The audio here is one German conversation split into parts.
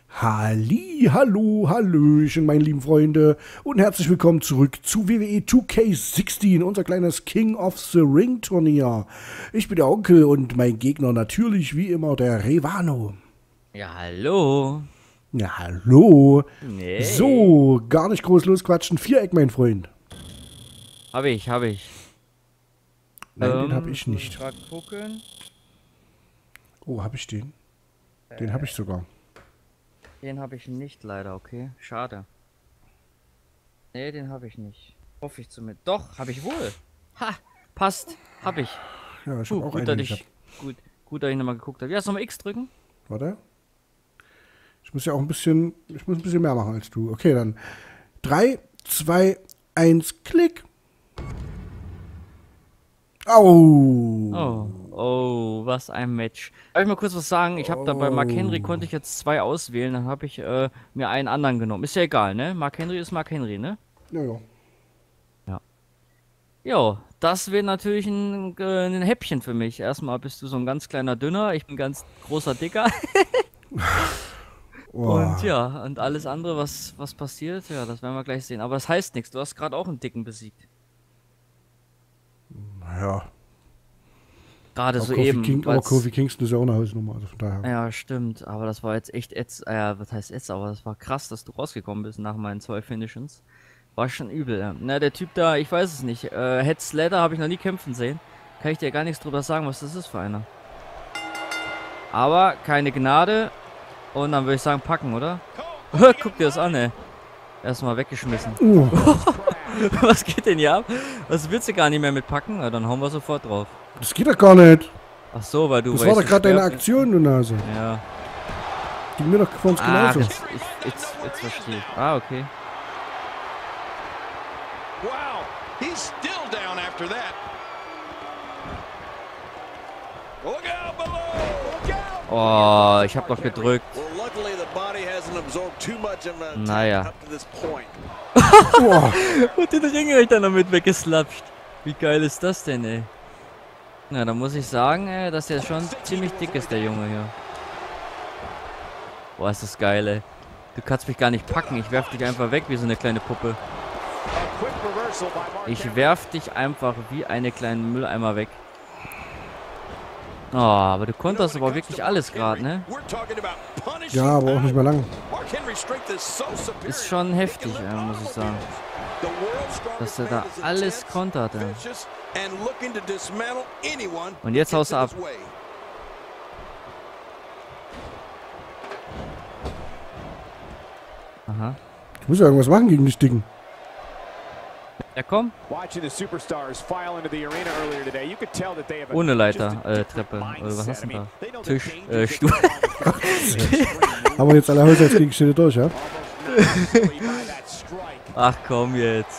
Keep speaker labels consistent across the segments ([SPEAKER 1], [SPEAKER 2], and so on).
[SPEAKER 1] Halli, hallo, hallöchen, meine lieben Freunde und herzlich willkommen zurück zu WWE 2K16, unser kleines King of the Ring Turnier. Ich bin der Onkel und mein Gegner natürlich wie immer der Revano.
[SPEAKER 2] Ja, hallo.
[SPEAKER 1] Ja, hallo.
[SPEAKER 2] Nee.
[SPEAKER 1] So, gar nicht groß losquatschen. Viereck, mein Freund.
[SPEAKER 2] Hab ich.
[SPEAKER 1] Nein, den habe ich
[SPEAKER 2] Muss
[SPEAKER 1] nicht.
[SPEAKER 2] grad gucken.
[SPEAKER 1] Oh, habe ich den? Den habe ich sogar.
[SPEAKER 2] Den habe ich nicht leider, okay. Schade. Nee, den habe ich nicht. Hoffe ich zumindest. Doch, habe ich wohl. Ha, passt. Hab ich.
[SPEAKER 1] Ja, ich habe auch
[SPEAKER 2] Gut,
[SPEAKER 1] einen.
[SPEAKER 2] dass ich nochmal geguckt habe. Ja, soll mal X drücken?
[SPEAKER 1] Warte. Ich muss ein bisschen mehr machen als du. Okay, dann 3, 2, 1, Klick. Au.
[SPEAKER 2] Oh, was ein Match. Darf ich mal kurz was sagen? Ich habe da bei Mark Henry konnte ich jetzt 2 auswählen, dann habe ich mir einen anderen genommen. Ist ja egal, ne? Mark Henry ist Mark Henry, ne?
[SPEAKER 1] Ja, ja.
[SPEAKER 2] Ja. Jo, das wäre natürlich ein Häppchen für mich. Erstmal bist du so ein ganz kleiner Dünner, ich bin ganz großer Dicker.
[SPEAKER 1] Oh.
[SPEAKER 2] Und ja, und alles andere, was passiert, ja, das werden wir gleich sehen. Aber das heißt nichts, du hast gerade auch einen Dicken besiegt.
[SPEAKER 1] Ja.
[SPEAKER 2] Gerade
[SPEAKER 1] Aber
[SPEAKER 2] soeben.
[SPEAKER 1] Kofi Kingston ist ja auch eine Hausnummer, also von daher.
[SPEAKER 2] Ja, stimmt, aber das war jetzt echt was heißt jetzt, aber das war krass, dass du rausgekommen bist nach meinen 2 Finishes. War schon übel, ja. Na, der Typ da, ich weiß es nicht. Head Slater habe ich noch nie kämpfen sehen. Kann ich dir gar nichts drüber sagen, was das ist für einer. Aber keine Gnade. Und dann würde ich sagen, packen, oder? Guck dir das an, ey. Erstmal weggeschmissen. Was geht denn hier ab? Was willst du gar nicht mehr mitpacken? Na, dann hauen wir sofort drauf.
[SPEAKER 1] Das geht doch gar nicht.
[SPEAKER 2] Ach so, weil du...
[SPEAKER 1] Das war doch gerade deine Aktion, du Nase.
[SPEAKER 2] Ja.
[SPEAKER 1] Ging mir doch vor uns genauso.
[SPEAKER 2] Jetzt verstehe ich. Ah, okay.
[SPEAKER 3] Wow, he's still down after that. Look out below! Look out!
[SPEAKER 2] Oh, ich hab doch gedrückt. Naja. Und den Ring habe ich dann noch mit weggeslappt. Wie geil ist das denn, ey? Na, da muss ich sagen, ey, dass der schon ziemlich dick ist, der Junge hier. Boah, ist das geil, ey. Du kannst mich gar nicht packen. Ich werf dich einfach weg wie so eine kleine Puppe. Ich werf dich einfach wie eine kleine Mülleimer weg. Oh, aber du konterst aber wirklich alles gerade, ne?
[SPEAKER 1] Ja, aber auch nicht mehr lang.
[SPEAKER 2] Ist schon heftig, muss ich sagen. Dass er da alles kontert, ey. Und jetzt haust du ab. Aha.
[SPEAKER 1] Ich muss ja irgendwas machen gegen dich, Dicken.
[SPEAKER 2] Ja, komm. Ohne Leiter, Treppe. Oder was hast du denn da? Tisch, Stuhl.
[SPEAKER 1] Haben wir jetzt alle Haushaltsgegenstände durch, ja?
[SPEAKER 2] Ach komm jetzt.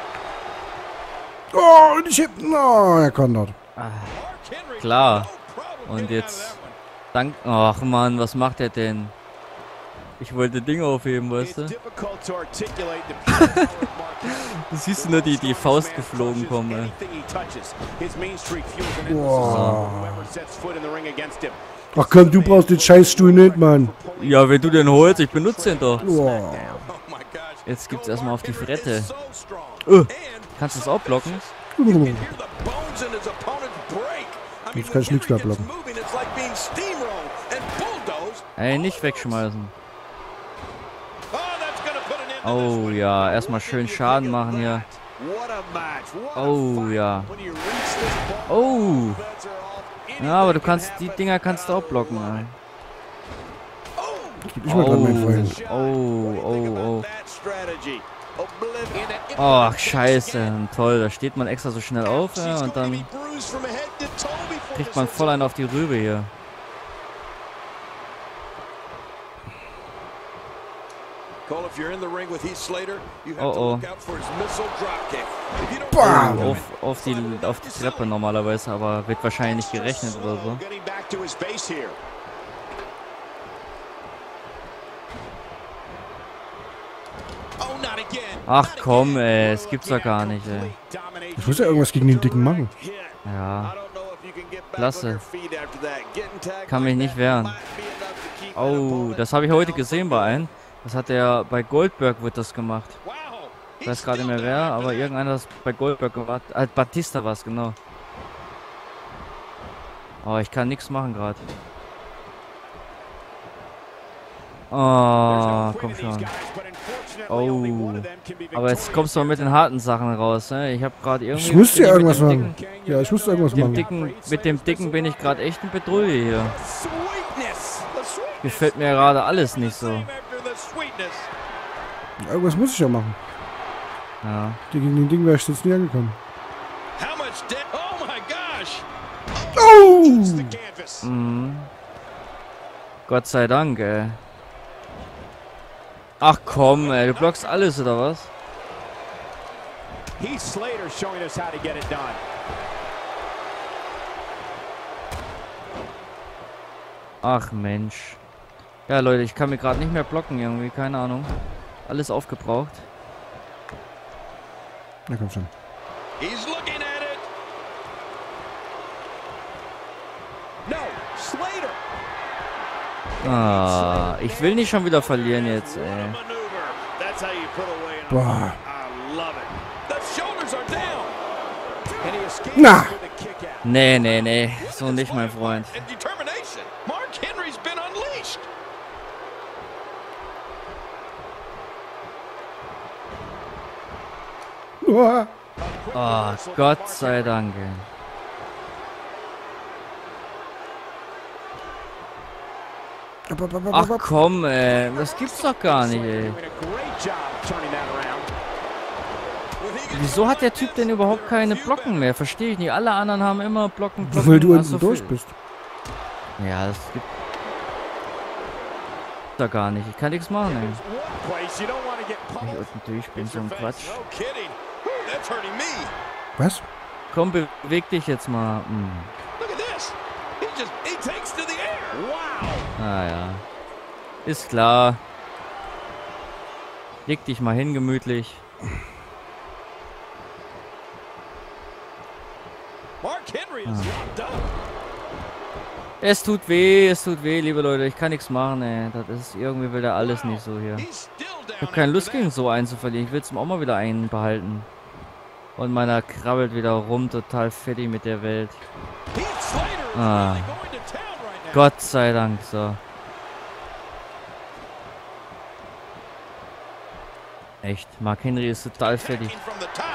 [SPEAKER 1] Oh, und ich hab... Oh, er kontert.
[SPEAKER 2] Klar. Und jetzt... Ach Mann, was macht er denn? Ich wollte Dinge aufheben, weißt du? Du siehst nur die Faust geflogen kommen, ey.
[SPEAKER 1] Boah. Ach komm, du brauchst den Scheißstuhl nicht, Mann.
[SPEAKER 2] Ja, wenn du den holst, ich benutze den doch.
[SPEAKER 1] Boah.
[SPEAKER 2] Jetzt gibt's erstmal auf die Frette. Kannst du es auch blocken?
[SPEAKER 1] Jetzt kann ich nichts mehr blocken.
[SPEAKER 2] Ey, nicht wegschmeißen. Oh ja, erstmal schön Schaden machen hier. Oh ja. Oh. Ja, aber du kannst, die Dinger kannst du auch blocken, ey.
[SPEAKER 1] Jetzt bin ich mal dran, mein Freund.
[SPEAKER 2] Oh. Ach, scheiße. Toll, da steht man extra so schnell auf, ja, und dann kriegt man voll einen auf die Rübe hier. Oh.
[SPEAKER 1] Bam.
[SPEAKER 2] Auf die Treppe normalerweise, aber wird wahrscheinlich nicht gerechnet oder so. Ach komm, ey, es gibt's doch gar nicht, ey.
[SPEAKER 1] Ich muss ja irgendwas gegen den Dicken machen.
[SPEAKER 2] Ja. Klasse. Kann mich nicht wehren. Oh, das habe ich heute gesehen bei einem. Das hat der bei Goldberg wird das gemacht.
[SPEAKER 3] Wow.
[SPEAKER 2] Ich weiß gerade nicht mehr wer, aber irgendeiner hat das bei Goldberg gemacht. Batista war es, genau. Oh, ich kann nichts machen gerade. Oh, komm schon. Oh. Aber jetzt kommst du mal mit den harten Sachen raus, ne? Ich habe gerade irgendwie...
[SPEAKER 1] Ich musste ja irgendwas
[SPEAKER 2] mit dem
[SPEAKER 1] machen. Ja, ich musste irgendwas machen.
[SPEAKER 2] Mit dem Dicken bin ich gerade echt ein Bedrohung hier. Gefällt mir gerade alles nicht so.
[SPEAKER 1] Irgendwas muss ich ja machen.
[SPEAKER 2] Ja.
[SPEAKER 1] Gegen den Ding wäre ich jetzt nie angekommen.
[SPEAKER 3] Oh my gosh.
[SPEAKER 1] Oh!
[SPEAKER 2] Mhm. Gott sei Dank, ey. Ach komm, ey, du blockst alles, oder was?
[SPEAKER 4] Heath Slater showing us how to get it done.
[SPEAKER 2] Ach Mensch. Ja, Leute, ich kann mir gerade nicht mehr blocken irgendwie, keine Ahnung. Alles aufgebraucht.
[SPEAKER 1] Na komm schon.
[SPEAKER 3] He's looking at it.
[SPEAKER 4] No, Slater.
[SPEAKER 2] Ah, ich will nicht schon wieder verlieren jetzt, ey.
[SPEAKER 3] That's how you put away an
[SPEAKER 1] Boah.
[SPEAKER 3] I love it. The shoulders are down.
[SPEAKER 4] And he escapes
[SPEAKER 1] Na.
[SPEAKER 4] with a kick out.
[SPEAKER 2] Nee, nee, nee. So nicht, mein Freund.
[SPEAKER 3] And determination. Mark Henry's been unleashed.
[SPEAKER 1] Uah.
[SPEAKER 2] Oh, Gott sei Dank, ey. Ach komm, ey. Das gibt's doch gar nicht, ey.
[SPEAKER 4] Doing a great job turning that around.
[SPEAKER 2] Wieso hat der Typ denn überhaupt keine Blocken mehr? Verstehe ich nicht. Alle anderen haben immer Blocken.
[SPEAKER 1] Weil du
[SPEAKER 2] Ach,
[SPEAKER 1] unten
[SPEAKER 2] so
[SPEAKER 1] durch
[SPEAKER 2] viel.
[SPEAKER 1] bist.
[SPEAKER 2] Ja, das gibt da gar nicht. Ich kann nichts machen, ey.
[SPEAKER 4] One place you don't want to get
[SPEAKER 2] Wenn ich
[SPEAKER 4] pummeled.
[SPEAKER 2] unten durch bin, so ein Quatsch.
[SPEAKER 3] No kidding. That's hurting me.
[SPEAKER 1] Was?
[SPEAKER 2] Komm, beweg dich jetzt mal. Hm.
[SPEAKER 3] Look at this. He takes to the air. Wow.
[SPEAKER 2] Ah ja. Ist klar. Leg dich mal hin, gemütlich.
[SPEAKER 3] Mark Henry is locked up.
[SPEAKER 2] Es tut weh, liebe Leute. Ich kann nichts machen, ey. Das ist irgendwie wieder alles nicht so hier.
[SPEAKER 3] He's still down.
[SPEAKER 2] Ich habe keine Lust gegen so einen zu verlieren. Ich will es auch mal wieder einen behalten. Und meiner krabbelt wieder rum, total fertig mit der Welt.
[SPEAKER 3] Heath Slater is
[SPEAKER 2] Ah.
[SPEAKER 3] really going to town right now.
[SPEAKER 2] Gott sei Dank, so. Echt, Mark Henry ist total fertig.
[SPEAKER 3] Attacking from the top.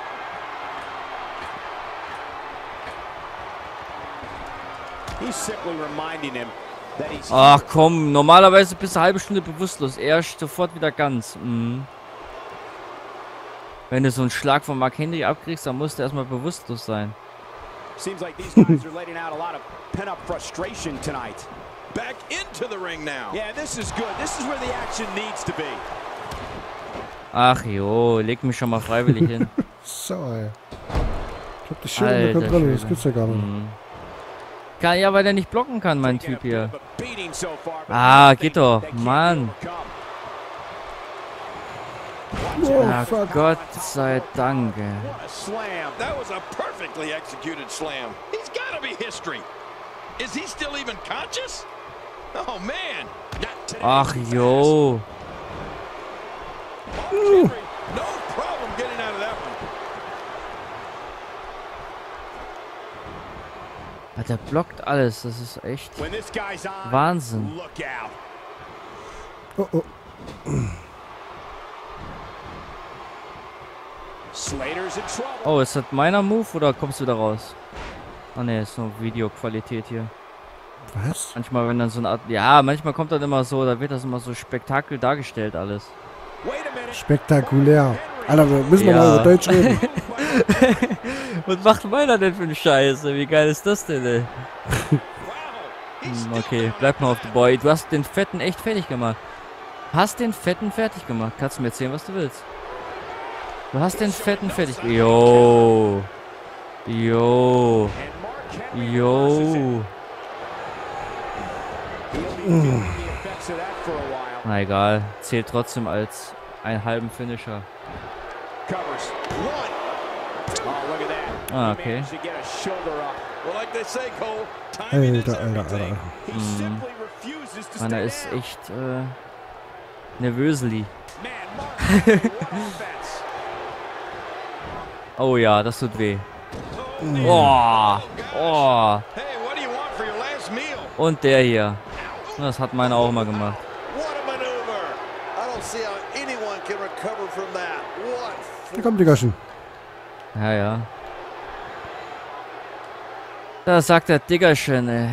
[SPEAKER 4] He's simply reminding him that he's
[SPEAKER 2] Ach komm, normalerweise bist du eine halbe Stunde bewusstlos. Er ist sofort wieder ganz. Mhm. Wenn du so einen Schlag von Mark Henry abkriegst, dann musst du erstmal bewusstlos sein.
[SPEAKER 4] Seems like these guys are letting out a lot of pent-up frustration tonight.
[SPEAKER 3] Back into the ring now.
[SPEAKER 4] Yeah, this is good. This is where the action needs to be.
[SPEAKER 2] Ach jo, leg mich schon mal freiwillig hin.
[SPEAKER 1] So, ey. Ich hab dich schön unter
[SPEAKER 2] Alter
[SPEAKER 1] Kontrolle, das
[SPEAKER 2] Schwede.
[SPEAKER 1] gibt's ja gar nicht.
[SPEAKER 2] Mhm. Ja, weil der nicht blocken kann, mein Typ hier.
[SPEAKER 4] Taking a bit of a beating so far, but
[SPEAKER 2] Ah,
[SPEAKER 4] nothing
[SPEAKER 2] geht doch,
[SPEAKER 4] that can't be
[SPEAKER 2] Mann.
[SPEAKER 1] Oh,
[SPEAKER 2] Ach
[SPEAKER 1] fuck.
[SPEAKER 2] Gott sei Dank, ey.
[SPEAKER 4] overcome. What a slam.
[SPEAKER 3] That was a perfectly executed slam. He's got to be history. Is he still even conscious? Oh, man.
[SPEAKER 4] Not today.
[SPEAKER 2] Ach jo.
[SPEAKER 3] Mark Henry, no problem getting out of that one.
[SPEAKER 2] Der blockt alles, das ist echt
[SPEAKER 4] When this guy's on,
[SPEAKER 2] Wahnsinn.
[SPEAKER 4] look out.
[SPEAKER 1] Oh, oh.
[SPEAKER 4] Slater's in trouble.
[SPEAKER 2] Oh, ist das meiner Move oder kommst du da raus? Ah ne, ist nur Videoqualität hier.
[SPEAKER 1] Was?
[SPEAKER 2] Manchmal, wenn dann so eine Art... Ja, manchmal kommt dann immer so, da wird das immer so Spektakel dargestellt alles.
[SPEAKER 4] Wait a minute.
[SPEAKER 1] Spektakulär. Alter, wir müssen
[SPEAKER 2] Ja.
[SPEAKER 1] mal über Deutsch reden.
[SPEAKER 2] Was macht meiner denn für eine Scheiße? Wie geil ist das denn, ey?
[SPEAKER 3] Wow. He's still
[SPEAKER 2] Okay,
[SPEAKER 3] down
[SPEAKER 2] bleib mal auf
[SPEAKER 3] after
[SPEAKER 2] the Boy. Du hast den Fetten echt fertig gemacht. Hast den Fetten fertig gemacht. Kannst du mir erzählen, was du willst? Du hast den Fetten fertig... Jo. Jo.
[SPEAKER 4] And Mark Henry reverses it.
[SPEAKER 2] Jo.
[SPEAKER 4] He'll be feeling the effects of that for a while.
[SPEAKER 2] Na egal. Zählt trotzdem als einen halben Finisher.
[SPEAKER 4] Covers. One. Oh, look at that.
[SPEAKER 2] Ah,
[SPEAKER 4] He
[SPEAKER 2] okay.
[SPEAKER 4] managed to get a shoulder up.
[SPEAKER 3] Well, like they say, Cole, timing is
[SPEAKER 1] Alter, Alter,
[SPEAKER 3] everything.
[SPEAKER 1] Alter.
[SPEAKER 4] He simply
[SPEAKER 2] Mann, er ist echt nervösli. Oh ja, das tut weh. Oh, oh. Und der hier. Das hat meiner auch mal gemacht.
[SPEAKER 1] Da kommt die Gaschen.
[SPEAKER 2] Ja, ja. Da sagt der Diggerchen, ey.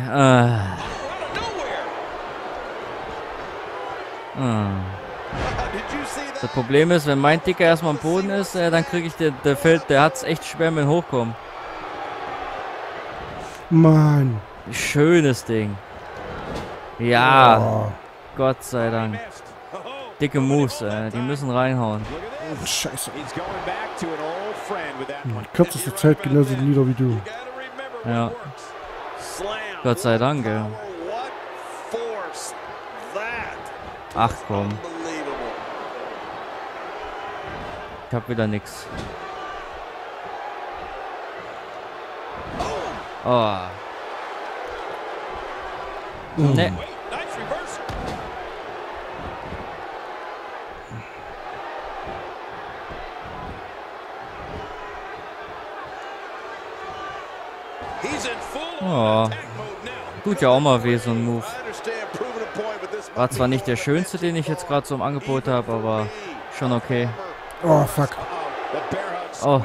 [SPEAKER 2] Das Problem ist, wenn mein Dicker erstmal am Boden ist, dann kriege ich der hat's echt schwer mit hochkommen.
[SPEAKER 1] Mann.
[SPEAKER 2] Schönes Ding. Ja,
[SPEAKER 1] Oh.
[SPEAKER 2] Gott sei Dank. Dicke Moves, die müssen reinhauen.
[SPEAKER 1] Scheiße. In kürzester Zeit genauso nieder wie du.
[SPEAKER 2] Ja. Gott sei Dank, ey. Ach komm. Ich hab wieder nix. Oh. Ne. Oh. Tut ja auch mal weh, so ein Move. War zwar nicht der schönste, den ich jetzt gerade so im Angebot habe, aber schon okay.
[SPEAKER 1] Oh, fuck.
[SPEAKER 2] Oh.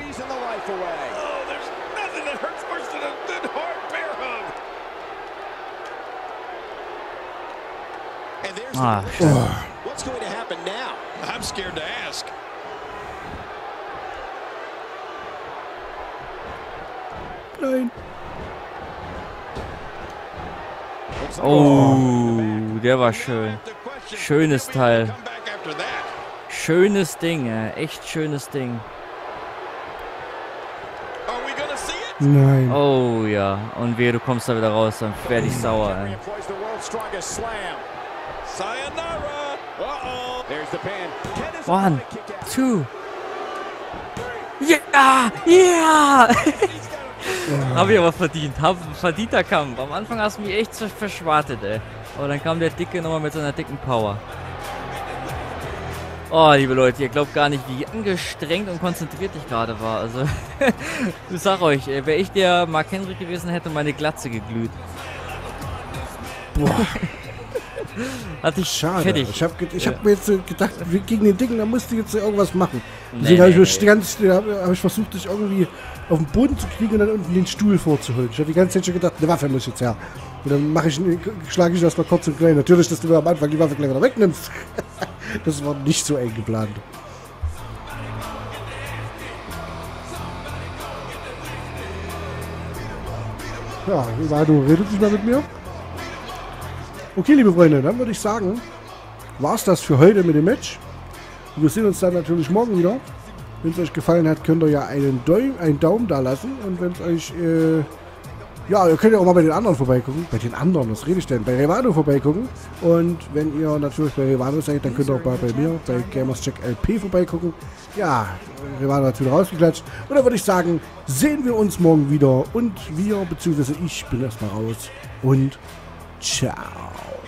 [SPEAKER 2] Ah, shit.
[SPEAKER 3] What's going to happen now? I'm scared to ask.
[SPEAKER 1] Nein.
[SPEAKER 2] Oh, der war schön. Schönes Teil. Schönes Ding, echt schönes Ding.
[SPEAKER 1] Nein.
[SPEAKER 2] Oh ja, und wehe, du kommst da wieder raus, dann werde ich sauer. Ey. One, two. Ja, ja. Hab ich aber verdient. Hab ein verdienter Kampf. Am Anfang hast du mich echt verschwartet, ey. Aber dann kam der Dicke nochmal mit seiner dicken Power. Oh, liebe Leute, ihr glaubt gar nicht, wie angestrengt und konzentriert ich gerade war. Also, ich sag euch, wäre ich der Mark Henry gewesen, hätte meine Glatze geglüht.
[SPEAKER 1] Boah.
[SPEAKER 2] Hatte ich
[SPEAKER 1] Schade.
[SPEAKER 2] fertig.
[SPEAKER 1] Ich hab mir jetzt gedacht, gegen den Dicken, da musst du jetzt irgendwas machen. Deswegen habe ich versucht, dich irgendwie auf den Boden zu kriegen und dann unten den Stuhl vorzuholen. Ich habe die ganze Zeit schon gedacht, eine Waffe muss jetzt her. Und dann schlage ich erstmal kurz und klein. Natürlich, dass du am Anfang die Waffe gleich wieder wegnimmst. Das war nicht so eng geplant. Ja, Eduardo redet nicht mehr mit mir. Okay, liebe Freunde, dann würde ich sagen, war es das für heute mit dem Match. Wir sehen uns dann natürlich morgen wieder. Wenn es euch gefallen hat, könnt ihr ja einen Daumen da lassen. Und wenn es euch, ja, ihr könnt ja auch mal bei den anderen vorbeigucken. Bei den anderen, was rede ich denn? Bei Revano vorbeigucken. Und wenn ihr natürlich bei Revano seid, dann könnt ihr auch mal bei mir, bei Gamerscheck LP vorbeigucken. Ja, Revano hat wieder rausgeklatscht. Und dann würde ich sagen, sehen wir uns morgen wieder. Und wir, beziehungsweise ich, bin erstmal raus. Und ciao.